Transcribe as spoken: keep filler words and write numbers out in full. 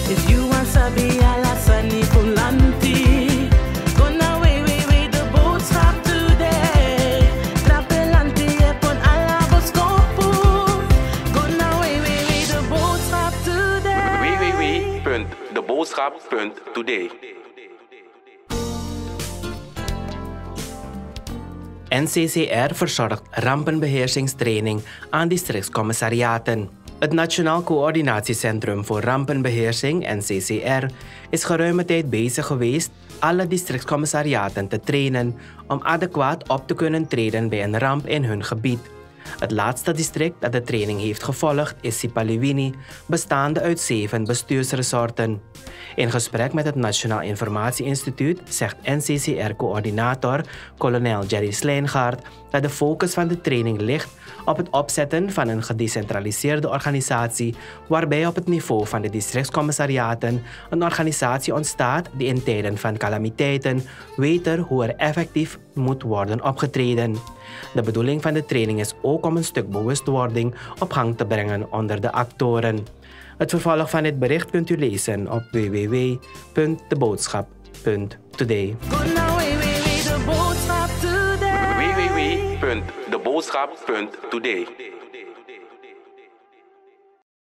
If you want sabi alasani pulanti, gonna way way way the boat stop today. Trapelanti epon alaboskopu, gonna way way way the boat stop today. w w w punt de boodschap punt today. N C C R verzorgt rampenbeheersingstraining aan districtscommissariaten. Het Nationaal Coördinatiecentrum voor Rampenbeheersing, N C C R, is geruime tijd bezig geweest alle districtscommissariaten te trainen om adequaat op te kunnen treden bij een ramp in hun gebied. Het laatste district dat de training heeft gevolgd is Sipaliwini, bestaande uit zeven bestuursresorten. In gesprek met het Nationaal Informatie Instituut zegt N C C R-coördinator kolonel Jerry Slijngaard dat de focus van de training ligt op het opzetten van een gedecentraliseerde organisatie waarbij op het niveau van de districtscommissariaten een organisatie ontstaat die in tijden van calamiteiten weet hoe er effectief moet worden opgetreden. De bedoeling van de training is ook om een stuk bewustwording op gang te brengen onder de actoren. Het vervolg van dit bericht kunt u lezen op w w w punt de boodschap punt today. w w w punt de boodschap punt today.